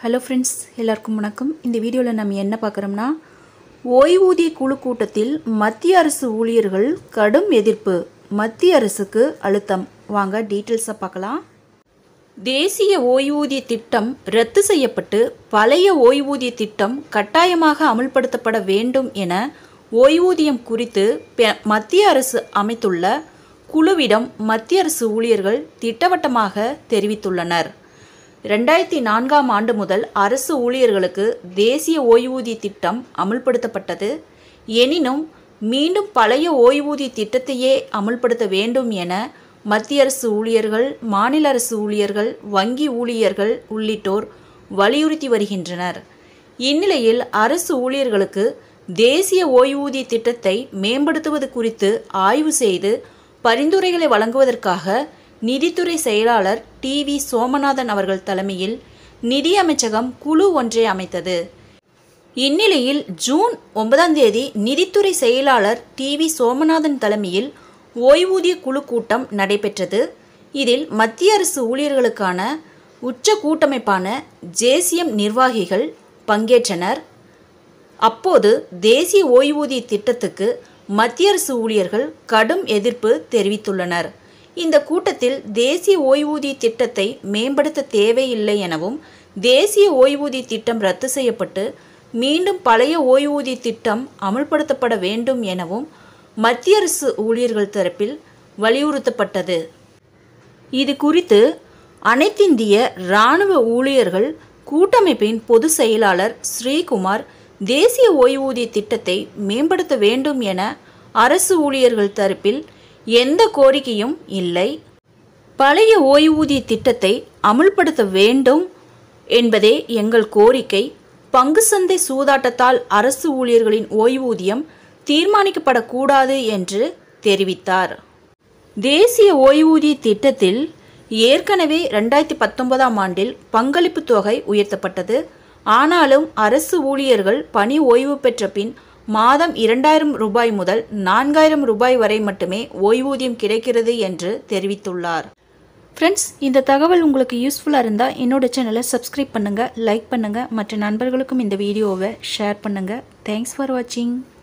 Hello friends, எல்லாருக்கும் வணக்கம். இந்த வீடியோவில் நம்ம என்ன பார்க்குறோம்னா, ஓய்வூதிய குழு கூட்டத்தில் மத்திய அரசு ஊழியர்கள் கடும் எதிர்ப்பு, மத்திய அரசுக்கு அழுத்தம். வாங்க டீட்டெயில்ஸாக பார்க்கலாம். தேசிய ஓய்வூதிய திட்டம் ரத்து செய்யப்பட்டு பழைய ஓய்வூதிய திட்டம் கட்டாயமாக அமுல்படுத்தப்பட வேண்டும் என ஓய்வூதியம் குறித்து மத்திய அரசு அமைத்துள்ள குழுவிடம் மத்திய அரசு ஊழியர்கள் திட்டவட்டமாக தெரிவித்துள்ளனர். 2004ஆம் ஆண்டு முதல் அரசு ஊழியர்களுக்கு தேசிய ஓய்வூதிய திட்டம் அமுல்படுத்தப்பட்டது. எனினும் மீண்டும் பழைய ஓய்வூதிய திட்டத்தையே அமுல்படுத்த வேண்டும் என மத்திய அரசு ஊழியர்கள், மாநில அரசு ஊழியர்கள், வங்கி ஊழியர்கள் உள்ளிட்டோர் வலியுறுத்தி வருகின்றனர். இந்நிலையில் அரசு ஊழியர்களுக்கு தேசிய ஓய்வூதிய திட்டத்தை மேம்படுத்துவது குறித்து ஆய்வு செய்து பரிந்துரைகளை வழங்குவதற்காக நிதித்துறை செயலாளர் டி.வி. சோமநாதன் அவர்கள் தலைமையில் நிதி அமைச்சகம் குழு ஒன்றை அமைத்தது. இந்நிலையில் ஜூன் 9ஆம் தேதி நிதித்துறை செயலாளர் டி.வி. சோமநாதன் தலைமையில் ஓய்வூதிய குழு கூட்டம் நடைபெற்றது. இதில் மத்திய அரசு ஊழியர்களுக்கான உச்ச கூட்டமைப்பான ஜேசிஎம் நிர்வாகிகள் பங்கேற்றனர். அப்போது தேசிய ஓய்வூதிய திட்டத்துக்கு மத்திய அரசு ஊழியர்கள் கடும் எதிர்ப்பு தெரிவித்துள்ளனர். இந்த கூட்டத்தில் தேசிய ஓய்வூதிய திட்டத்தை மேம்படுத்த தேவையில்லை எனவும், தேசிய ஓய்வூதிய திட்டம் ரத்து செய்யப்பட்டு மீண்டும் பழைய ஓய்வூதிய திட்டம் அமுல்படுத்தப்பட வேண்டும் எனவும் மத்திய அரசு ஊழியர்கள் தரப்பில் வலியுறுத்தப்பட்டது. இது குறித்து அனைத்திந்திய இராணுவ ஊழியர்கள் கூட்டமைப்பின் பொதுச் செயலாளர் ஸ்ரீகுமார் தேசிய ஓய்வூதிய திட்டத்தை மேம்படுத்த வேண்டும் என அரசு ஊழியர்கள் தரப்பில் எந்த கோரிக்கையும் இல்லை, பழைய ஓய்வூதிய திட்டத்தை அமுல்படுத்த வேண்டும் என்பதே எங்கள் கோரிக்கை, பங்கு சந்தை சூதாட்டத்தால் அரசு ஊழியர்களின் ஓய்வூதியம் தீர்மானிக்கப்படக்கூடாது என்று தெரிவித்தார். தேசிய ஓய்வூதிய திட்டத்தில் ஏற்கனவே 2019ஆம் ஆண்டில் பங்களிப்பு தொகை உயர்த்தப்பட்டது. ஆனாலும் அரசு ஊழியர்கள் பணி ஓய்வு பெற்ற பின் மாதம் 2000 ரூபாய் முதல் 4000 ரூபாய் வரை மட்டுமே ஓய்வூதியம் கிடைக்கிறது என்று தெரிவித்துள்ளார். ஃப்ரெண்ட்ஸ், இந்த தகவல் உங்களுக்கு யூஸ்ஃபுல்லாக இருந்தால் என்னோட சேனலை சப்ஸ்கிரைப் பண்ணுங்கள், லைக் பண்ணுங்கள், மற்ற நண்பர்களுக்கும் இந்த வீடியோவை ஷேர் பண்ணுங்கள். தேங்க்ஸ் ஃபார் வாட்சிங்.